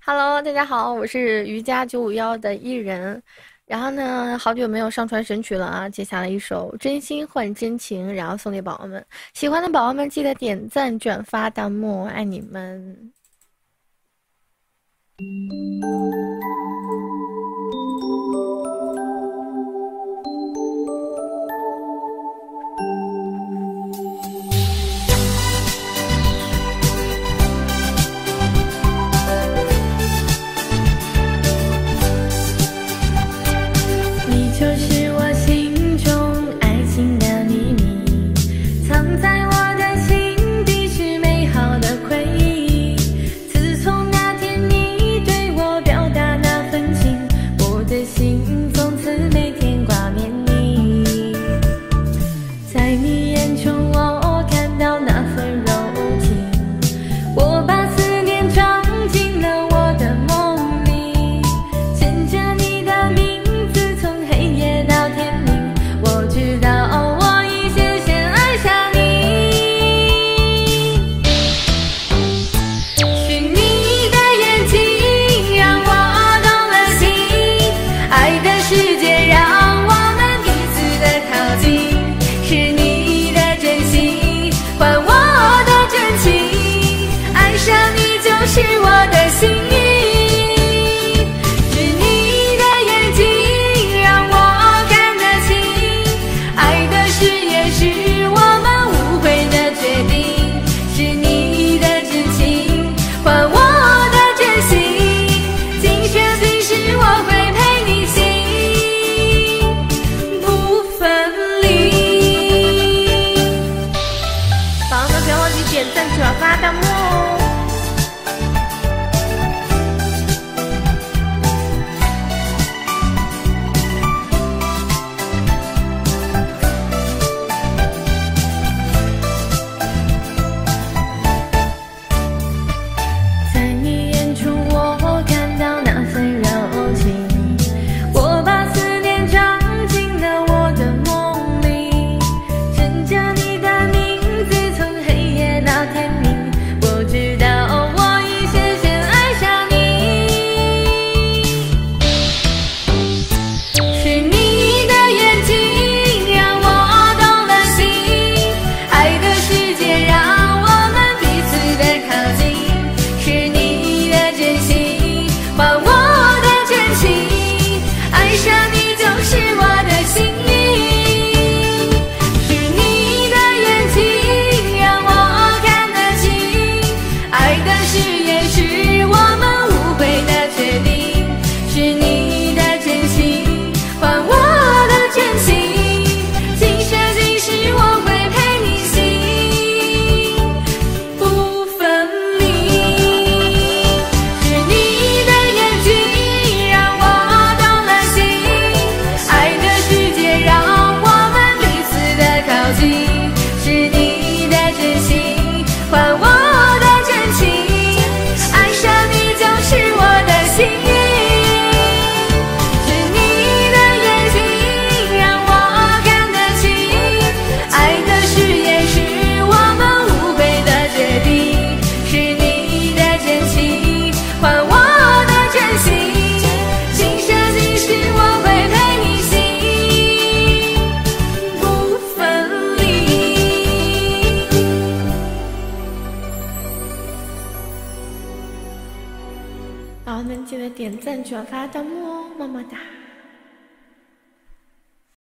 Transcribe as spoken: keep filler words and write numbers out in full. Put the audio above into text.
Hello，大家好，我是瑜伽九五幺的艺人。然后呢，好久没有上传神曲了啊！接下来一首《真心换真情》，然后送给宝宝们。喜欢的宝宝们记得点赞、转发、弹幕，爱你们！ 是我的幸运，是你的眼睛让我看得清，爱的誓言是我们无悔的决定，是你的真情换我的真心，今生今世我会陪你行，不分离。 宝宝们不要忘记点赞、转发、弹幕哦！ 宝宝们记得点赞、转发、弹幕哦，么么哒！